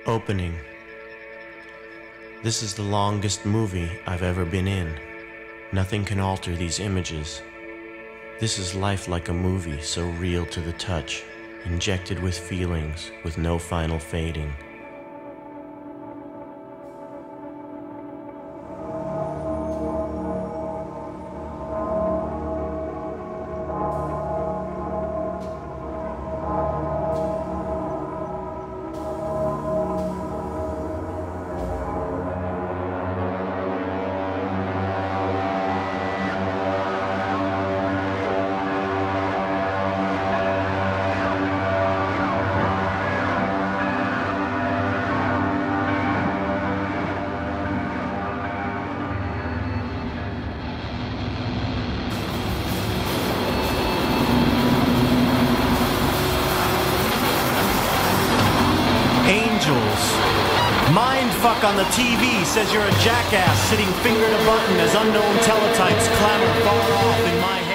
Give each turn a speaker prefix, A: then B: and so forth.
A: Opening. This is the longest movie I've ever been in. Nothing can alter these images. This is life like a movie, so real to the touch, injected with feelings, with no final fading.
B: Mindfuck on the TV says you're a jackass sitting finger to button as unknown teletypes clamor far off in my head.